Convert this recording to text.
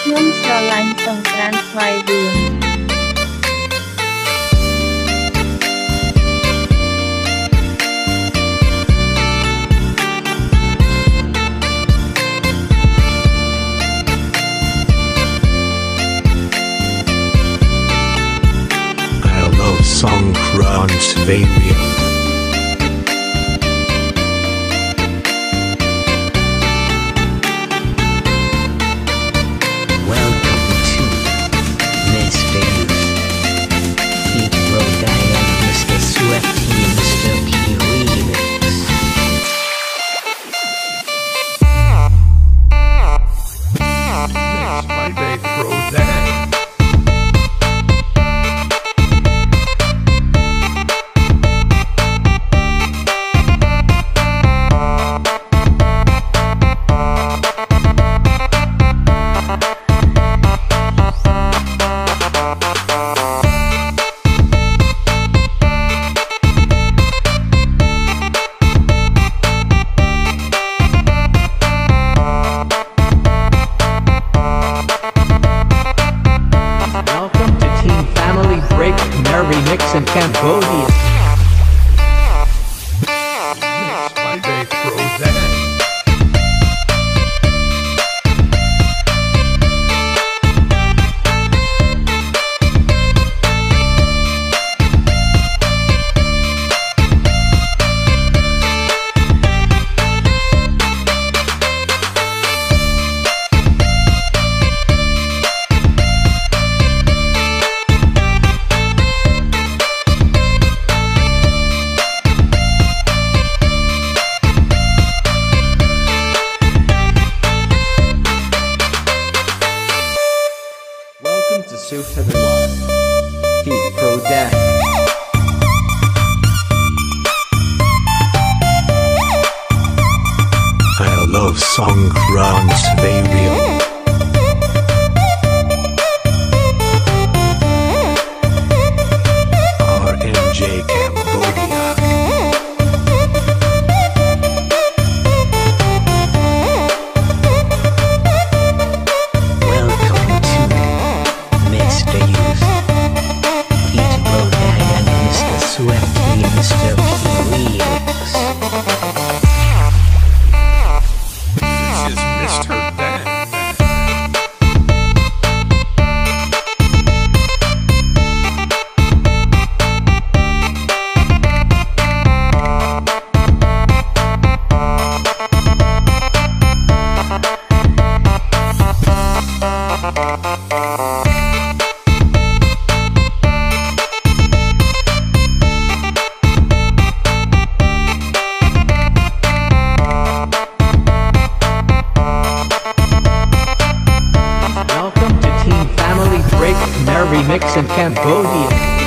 ខ្ញុំស្រឡាញ់សង្ក្រាន្តស្វាយរៀង I love Songkran Svayrieng. Remix in Cambodia. Mixed by Dave Frozen. To suit everyone, Deep Pro Deck. I love Songkran Svayrieng. RNJ Cambodia. Remix in Cambodia.